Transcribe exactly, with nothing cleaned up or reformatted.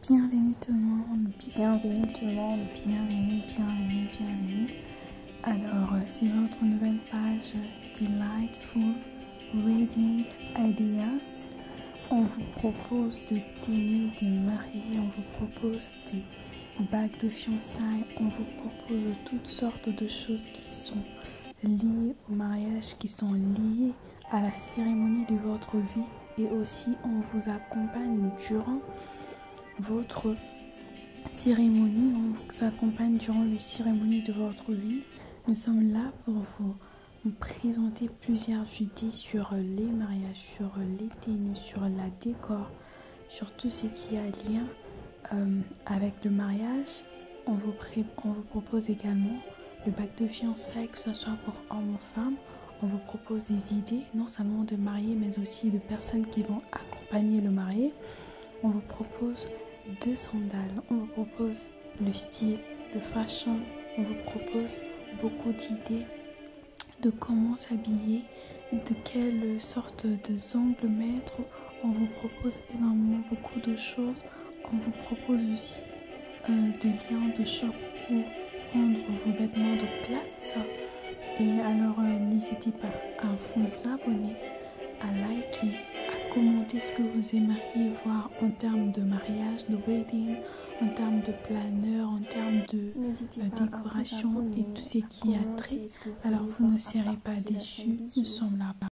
Bienvenue tout le monde, bienvenue tout le monde, bienvenue, bienvenue, bienvenue. Alors, euh, c'est votre nouvelle page Delightful Reading Ideas. On vous propose des tenues de mariée, on vous propose des bagues de fiançailles, on vous propose toutes sortes de choses qui sont liées au mariage, qui sont liées à la cérémonie de votre vie. Et aussi, on vous accompagne durant votre cérémonie, on vous accompagne durant la cérémonie de votre vie. Nous sommes là pour vous présenter plusieurs idées sur les mariages, sur les tenues, sur la décor, sur tout ce qui a lien euh, avec le mariage. On vous, pré- on vous propose également le bac de fiançailles, que ce soit pour hommes ou femmes. On vous propose des idées, non seulement de mariés, mais aussi de personnes qui vont accompagner le marié. On vous propose deux sandales, on vous propose le style, le fashion, on vous propose beaucoup d'idées de comment s'habiller, de quelle sorte de ongles mettre. On vous propose énormément beaucoup de choses. On vous propose aussi euh, des liens de shop pour prendre vos vêtements de classe. Et alors euh, n'hésitez pas à vous abonner, à liker, à commenter ce que vous aimeriez voir en termes de mariage, de wedding, en termes de planeur, en termes de euh, décoration et tout ce qui a trait. Alors vous ne serez pas déçus, nous sommes là.